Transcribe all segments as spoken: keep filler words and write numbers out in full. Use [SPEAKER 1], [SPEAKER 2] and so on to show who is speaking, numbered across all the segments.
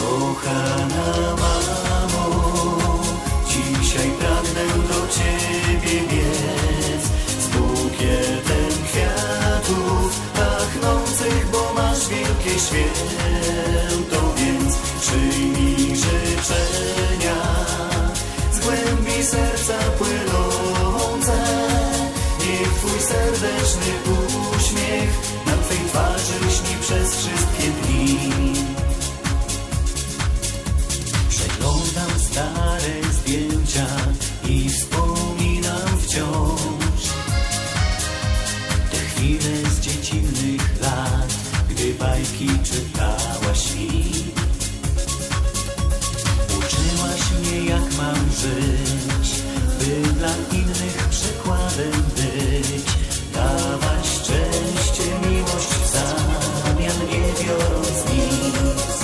[SPEAKER 1] Kochana mamo, dzisiaj pragnę do Ciebie biec z bukietem kwiatów pachnących, bo masz wielkie święto, więc przyjmij życzenia z głębi serca płynące. Niech Twój serdeczny uśmiech na Twej twarzy lśni przez wszystkie dni. Przeglądam stare zdjęcia i wspominam wciąż te chwile z dziecinnych lat, gdy bajki czytałaś mi. Uczyłaś mnie, jak mam żyć, by dla innych przykładem być. Dawać szczęście, miłość w zamian, nie biorąc nic.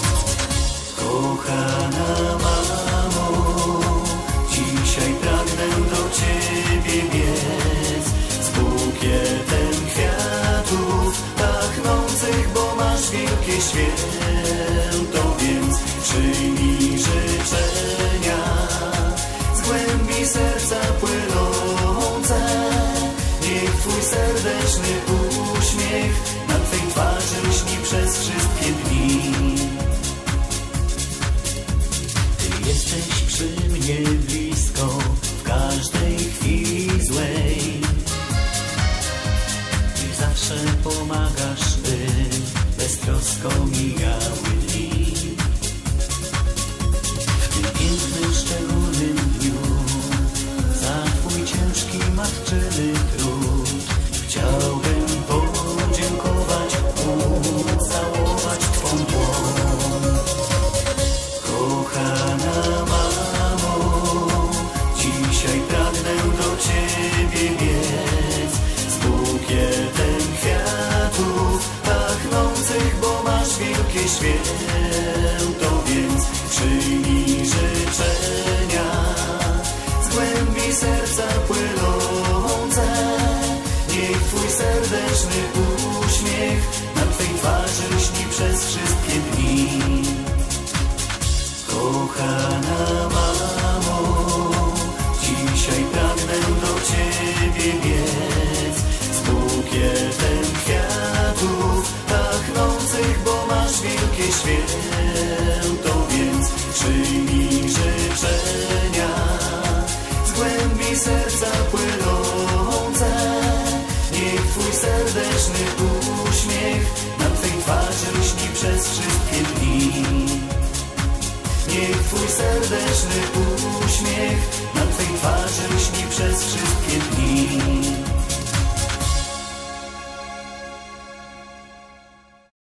[SPEAKER 1] Kochana mamo, dzisiaj pragnę do Ciebie biec z bukietem kwiatów pachnących, bo masz wielkie święto, więc przyjmij życzenia z głębi serca płynące. Niech Twój serdeczny uśmiech na Twej twarzy lśni przez wszystkie dni. Ty jesteś przy mnie blisko w każdej chwili złej i zawsze pomagasz, by beztrosko mijały dni. W tym pięknym, szczególnym dniu za Twój ciężki matczyny trud chciałbym podziękować, móc całować Twą dłoń. Kochana mamo, dzisiaj pragnę do Ciebie biec z bukietem kwiatów pachnących, bo masz wielkie święto, więc przyjmij życzenia z głębi serca płynące. Niech Twój serdeczny uśmiech na Twej twarzy lśni przez wszystkie dni. Kochana mamo, dzisiaj pragnę do Ciebie biec z bukietem kwiatów pachnących, bo masz wielkie święto, więc przyjmij życzenia z głębi serca płynące. Niech Twój serdeczny uśmiech na Twej twarzy lśni przez wszystkie dni. Niech Twój serdeczny uśmiech na Twej twarzy lśni przez wszystkie dni.